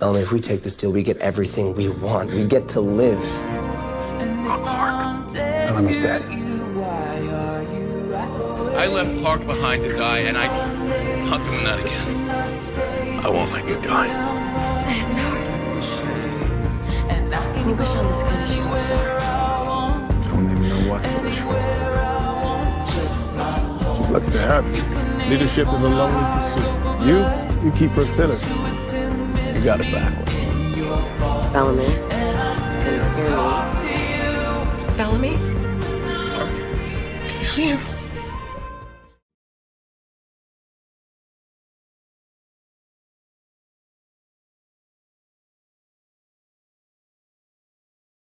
Bellamy, if we take this deal, we get everything we want. We get to live. Clarke. Bellamy's dead. I left Clarke behind to die, and I'm not doing that again. I won't let you die. Can you wish on this kind of shooting star? Don't even know what to wish for. She's lucky to have you. Leadership is a lonely pursuit. You keep her centered. You got it backwards. Bellamy, can you hear me? Bellamy? Clarke. Emilio.